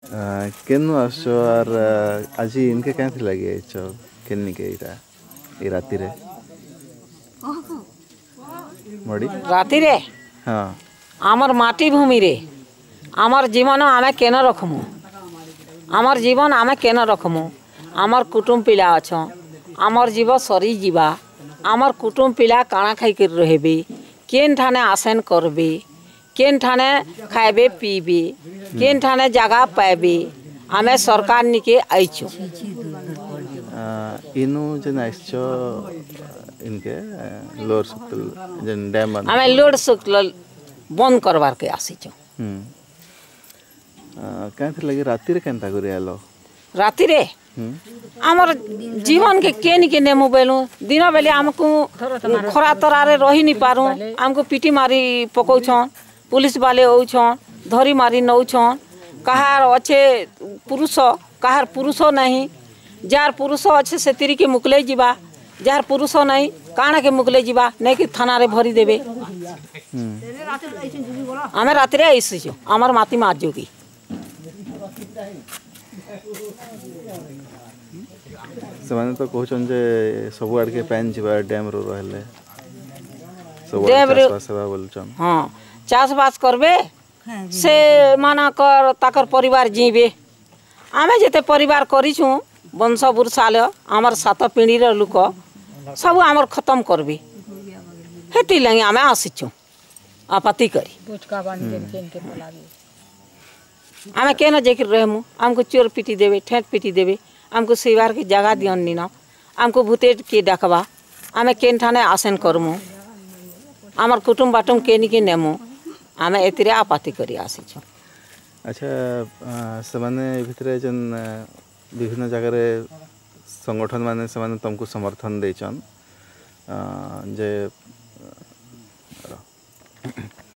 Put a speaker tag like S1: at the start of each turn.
S1: केनु आसो और आज इनके क्या थी लगी चो केन्नी के इरा ये राती रे मड़ी
S2: राती रे
S1: हाँ
S2: आमर माटी भूमि रे आमर जीवन आमे केन रखमु आमर जीवन आमे केन रखमु आमर कुटुंब पिला अच्छा आमर जीव सरी जीवा आमर कुटुंब पिला काना खाई कर रहबे केन ठाने आसन करबे केन ठाने खाइबे पीबे केन ठाने जगह पाइबे आमे सरकार निके आइचो
S1: इनु जन आइचो इनके लोअर सुक्तल जन डैम
S2: आमे लोड सुक्तल बंद करवार के आसीचो
S1: क्या थी लगी राती रे केनता करी आलो
S2: राती रे आमर जीवन के केन के नेमु बेलु दिन बेले हमको खरा तरारे रही नहीं पारू हमको पीटी मारी पकौछन पुलिस वाले औछन धरी मारी नौछन कहार अच्छे पुरुष कहार पुरुष नहीं जार पुरुष अच्छे से तिरी के मुकले जीवा जार पुरुष नहीं काना के मुकले जीवा नहीं कि थाना रे भरी देबे आमे रात रे आइसु आमर माती मार जोगी
S1: ସେମାନେ ତ କହୁଛନ୍ତି ଯେ ସବୁଆଡେ के ପାଣି ଯିବା ଡ୍ୟାମ ରୁ ରହିଲେ
S2: डैम रे
S1: ଚାଷ ସେବା ବୋଲଛନ୍
S2: हाँ चाष बास करबे से माना कर ताकर परिवार जीवे आमे जेते परिवार करिछु वंश बुरसाल आमर सात पीढ़ी रे लोक सब आमर खत्म करबे हेती लगे आमे आसिछु आपत्ति करी आमे केना जेकर रहमु हमको चोर पीटी देबे ठेठ पीटी देबे हमको सेवार की जगह दियन नी ना हमको भूतेट के डाकबा आमे केन ठाने आसन करमु आमर कुटुंब बाटुम केनी के नेमु आमे एतिरे आपत्ति करी आसिछु
S1: अच्छा ସେମାନେ ଭିତରେ जन विभिन्न जगह संगठन माने ସେମାନେ तुमको समर्थन देछन जे